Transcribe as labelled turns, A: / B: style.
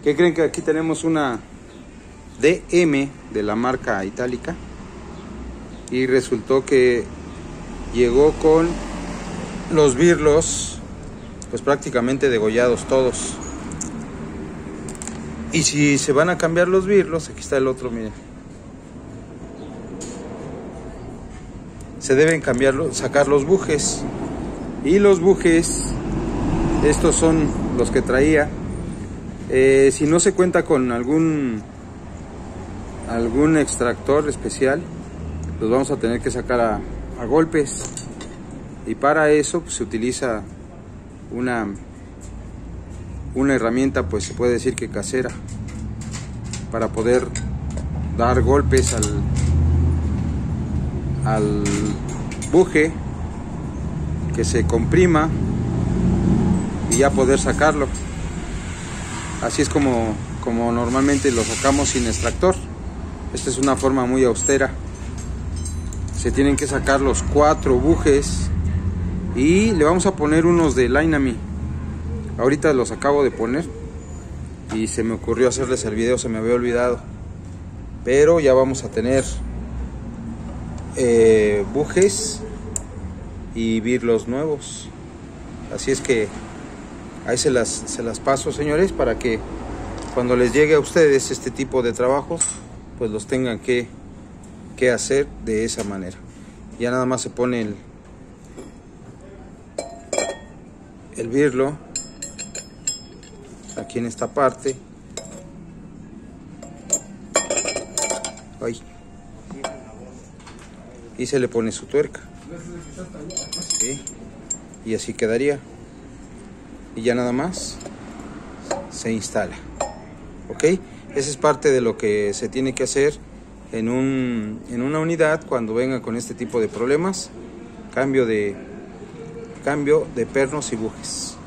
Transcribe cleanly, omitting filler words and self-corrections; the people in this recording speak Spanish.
A: ¿Qué creen? Que aquí tenemos una DM de la marca Itálica y resultó que llegó con los birlos pues prácticamente degollados todos. Y si se van a cambiar los birlos, aquí está el otro, miren, se deben cambiarlo, sacar los bujes. Y los bujes, estos son los que traía. Si no se cuenta con algún extractor especial, los vamos a tener que sacar a golpes. Y para eso pues, se utiliza una herramienta, pues se puede decir que casera, para poder dar golpes al buje, que se comprima y ya poder sacarlo. Así es como normalmente lo sacamos sin extractor. Esta es una forma muy austera. Se tienen que sacar los 4 bujes y le vamos a poner unos de Line-A-Me. Ahorita los acabo de poner y se me ocurrió hacerles el video, se me había olvidado, pero ya vamos a tener bujes y birlos nuevos. Así es que ahí se las paso, señores, para que cuando les llegue a ustedes este tipo de trabajos pues los tengan que hacer de esa manera. Ya nada más se pone el birlo aquí en esta parte. Ahí. Y se le pone su tuerca. ¿Sí? Y así quedaría. Y ya nada más se instala. ¿Ok? Esa es parte de lo que se tiene que hacer en una unidad cuando venga con este tipo de problemas. Cambio de pernos y bujes.